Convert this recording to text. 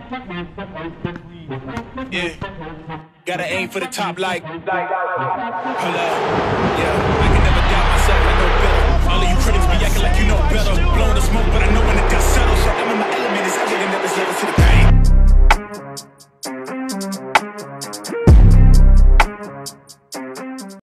Yeah. Gotta aim for the top like. Hello. Yeah. I can never doubt myself. I know better. All of you critics be acting like